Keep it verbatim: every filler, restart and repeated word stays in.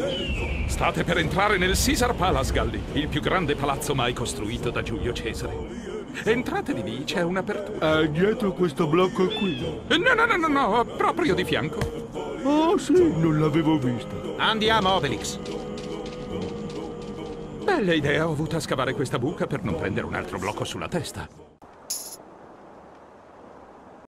State per entrare nel Caesar Palace, Galli, il più grande palazzo mai costruito da Giulio Cesare. Entrate di lì, c'è un'apertura. Ah, dietro questo blocco qui? No, no, no, no, no, proprio di fianco. Oh sì, non l'avevo vista. Andiamo, Obelix. Bella idea, ho avuto a scavare questa buca per non prendere un altro blocco sulla testa.